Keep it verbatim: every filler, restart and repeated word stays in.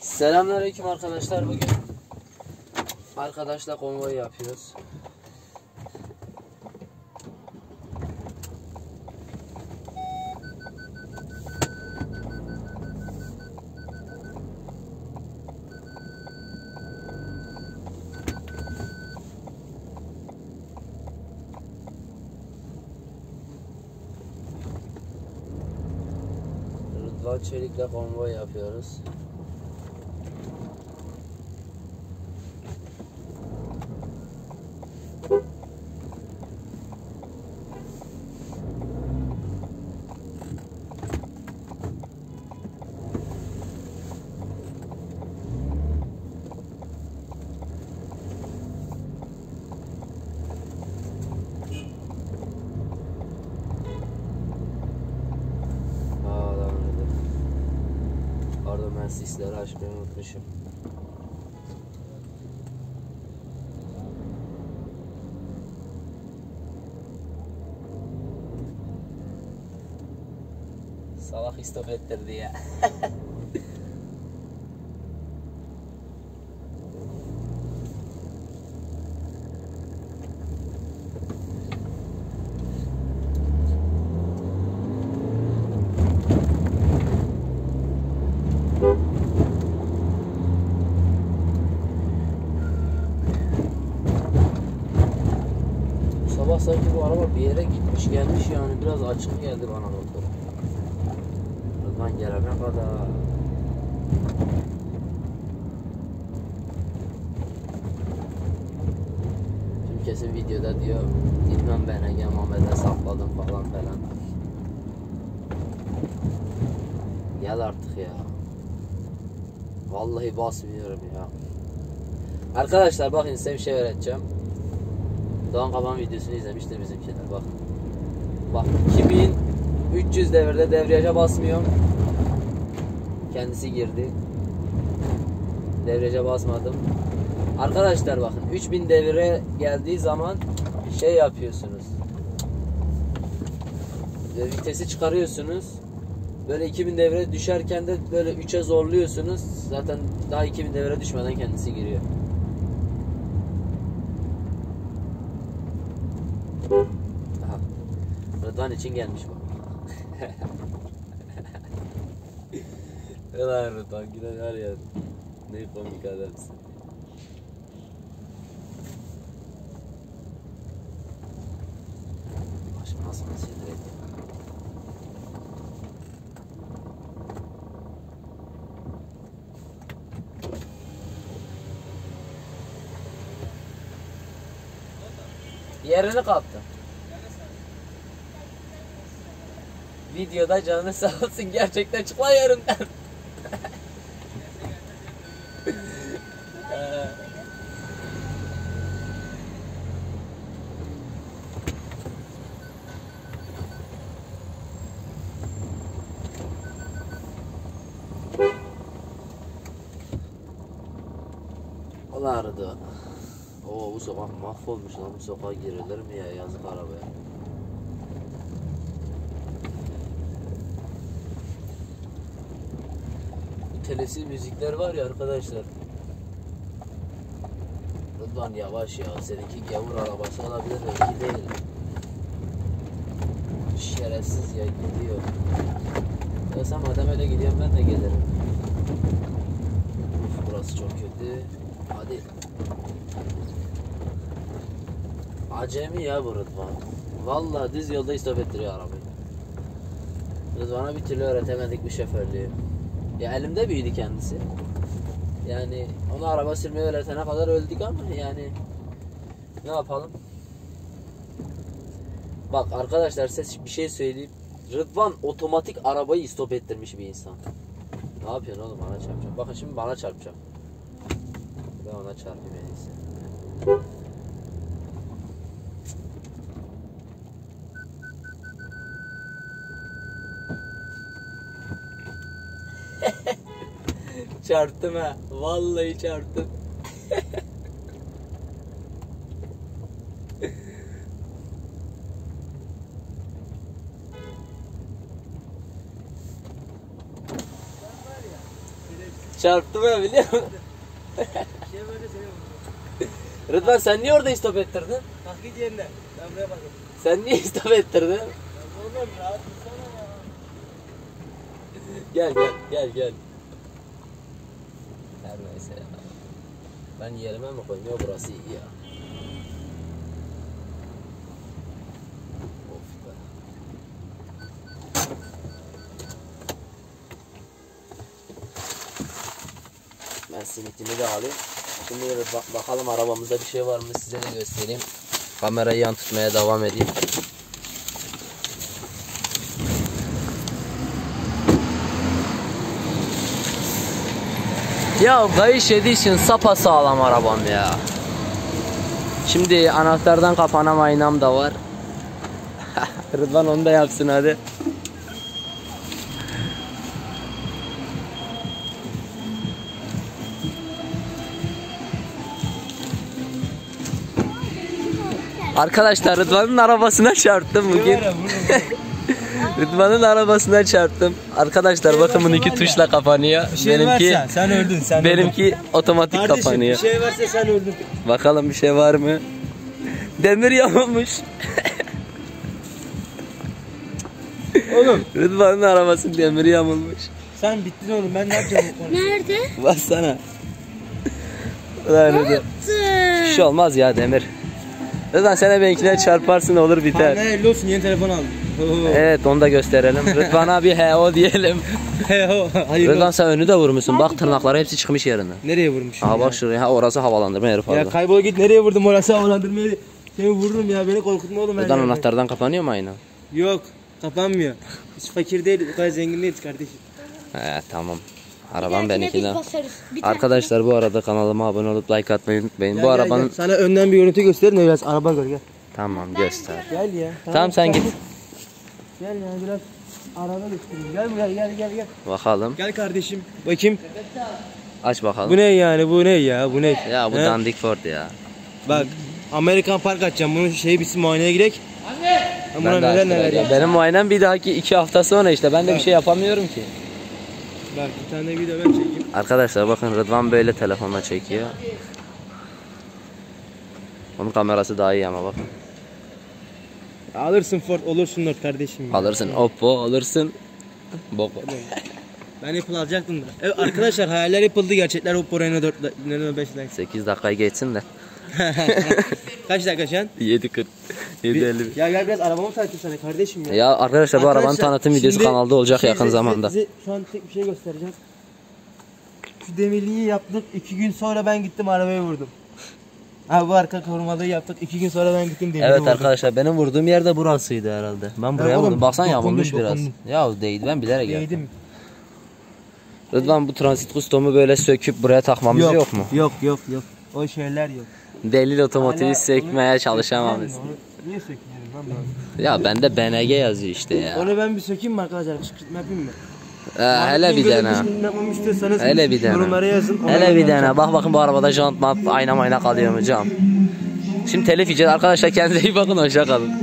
Selamünaleyküm arkadaşlar. Bugün arkadaşla konvoy yapıyoruz. Rıdvan Çelik'le konvoy yapıyoruz. Pardon, ben sisleri açmayı unutmuşum. Salak istop ettirdi ya. Sabah sanki bu araba bir yere gitmiş gelmiş, yani biraz açık geldi bana motoru. Rıdvan gelene kadar. Şimdi kesin videoda diyor gitmem ben Ege Muhammed'e sapladım falan falan. Gel artık ya. Vallahi basmıyorum ya. Arkadaşlar bakın, size bir şey öğreteceğim. Doğan Kaban videosunu izlemiştir bizimkiler, bak. Bak, iki bin üç yüz devirde debriyaja basmıyorum. Kendisi girdi. Debriyaja basmadım. Arkadaşlar bakın, üç bin devire geldiği zaman şey yapıyorsunuz. Vitesi çıkarıyorsunuz. Böyle iki bin devire düşerken de böyle üçe zorluyorsunuz. Zaten daha iki bin devire düşmeden kendisi giriyor. Aha. Rıdvan için gelmiş bu. Ulan Rıdvan giden her yer. Ne komik adamsın. Başım nasıl nasıl yedireyim. Yerini kaptım. Videoda canı sağ olsun, gerçekten çıkma yerinden. Allah aradı. Oo, bu sokak mahvolmuş lan, bu sokağa girilir mi ya, yazık arabaya. Bu telesiz müzikler var ya arkadaşlar. Rıdvan yavaş ya, seninki gavur arabası olabilir, belki değil. Şerefsiz ya, gidiyor. Ya sen madem öyle gidiyorum, ben de gelirim. Uf, burası çok kötü. Hadi. Acemi ya bu Rıdvan. Vallahi düz yolda istop ettiriyor arabayı. Rıdvan'a bir türlü öğretemedik bu şoförlüğü. Ya elimde büyüdü kendisi. Yani onu araba sürmeyi öğretene kadar öldük ama yani ne yapalım? Bak arkadaşlar, size bir şey söyleyeyim. Rıdvan otomatik arabayı istop ettirmiş bir insan. Ne yapıyorsun oğlum, bana çarpacağım. Bakın şimdi bana çarpacağım. Ben ona çarpayım en iyisi. Çarptım ha. Vallahi çarptım. Çarptım ya, biliyor musun? Rıdvan sen niye orada istop ettirdin? Kalk git yerine. Ben buraya bakayım. Sen niye istop ettirdin? Oğlum rahat dursana ya. Gel gel gel gel. Her neyse ya. Ben yerime mi koyayım? Yok, burası iyi ya. Of be. Ben simitimi de alayım. Şimdi bak bakalım arabamızda bir şey var mı, size de göstereyim. Kamerayı yan tutmaya devam edeyim. Ya kayış yediği için sapasağlam arabam ya. Şimdi anahtardan kapana aynam da var. Rıdvan onu da yapsın hadi. Arkadaşlar Rıdvan'ın arabasına çarptım bugün. Rıdvan'ın arabasına çarptım. Arkadaşlar bakın bununki tuşla kapanıyor. Bir şey benimki varsa sen öldün sen. benimki öldün. otomatik Kardeşim, kapanıyor. bir şey varsa sen öldün. Bakalım bir şey var mı? Demir yamulmuş. Oğlum Rıdvan'ın arabasının demiri yamulmuş. sen bittin oğlum, ben ne yapacağım? Nerede? Bassana. Ulan Rıdvan. Bir şey olmaz ya demir. Rıdvan sen de benimkine çarparsın, olur biter. Ne hayırlı olsun, yeni telefon aldım. Oo. Evet, onu da gösterelim. Rıdvan'a bir he o diyelim. He o. Hayırlı Rıdvan olsun. sen önü de vurmuşsun. Bak tırnakları hepsi çıkmış yerinden. Nereye vurmuşum? Aha ya? bak şuraya. Ha, orası havalandırma yeri Ya pardon. kaybol git, nereye vurdum, orası havalandırmayı. Seni vururum ya, beni korkutma oğlum. Rıdvan anahtardan kapanıyor mu ayna? Yok, kapanmıyor. Biz fakir değiliz, o kadar zengin değiliz kardeşim. He tamam. Arabam benimkinden. basarız. Bir tane- Arkadaşlar bu arada kanalıma abone olup like atmayı unutmayın. Gel, Bu gel, arabanın... gel. Sana önden bir görüntü göstereyim de biraz araba gör, gel. Tamam göster. Gel ya. Tamam sen git. Gel ya, biraz araba göstereyim. Gel buraya, gel gel gel. Bakalım. Gel kardeşim. Bakayım. Aç bakalım. Bu ne yani, bu ne ya, bu ne? Ya bu He? dandik Ford ya. Bak, Amerikan Park açacağım. Bunun şeyi bitsin, muayeneye gidelim. Anne. Ben buna Ben de neler açtım neler ya. ya. Benim muayenem bir dahaki iki hafta sonra işte. Ben de bir şey yapamıyorum ki. Bak, bir tane video ben çekeyim. Arkadaşlar bakın Rıdvan böyle telefonla çekiyor. Onun kamerası daha iyi ama bakın. Alırsın Ford, olursun Nord kardeşim. ya. Alırsın Oppo, alırsın Boko. Ben Apple alacaktım da. Evet, arkadaşlar hayaller yapıldı, gerçekler Oppo Reno dört, Reno beş like. sekiz dakikayı geçsin de. Kaç dakika şu an? yedi kırk. yedi elli. Ya gel biraz arabamı tanıtayım sana kardeşim ya. Ya arkadaşlar bu arabanın Arkadaşlar, tanıtım videosu şimdi kanalda olacak şey, yakın size- zamanda. Size şu an tek bir şey göstereceğim. Şu demirliği yaptık. iki gün sonra ben gittim arabayı vurdum. Ha, bu arka korumalığı yaptık. iki gün sonra ben gittim demiri Evet vurdum. arkadaşlar benim vurduğum yer de burasıydı herhalde. Ben buraya oğlum, vurdum. Baksana dokundum, yamulmuş biraz. dokundum. Ya değdi, ben bilerek yaptım. Değdim. Rıdvan bu transit kustomu böyle söküp buraya takmamız yok, yok mu? Yok yok yok. O şeyler yok. Delil otomotivi Hala sökmeye onu çalışamamış. sökmem mi? Onu niye sökmüyorum lan ben? Ya bende B N G yazıyor işte ya. Onu ben bir sökeyim mi arkadaşlar? Kışkırtma yapayım mı? Ee, hele bir dene. Yapmamı istiyorsanız Hele bir dene. yorumlara yazın. Ona Hele göre bir yapacağım. dene. Bak bakın bu arabada jant mat ayna mayna kalıyor mu cam. Şimdi telif yiyeceğiz. Arkadaşlar kendinize iyi bakın. Hoşça kalın.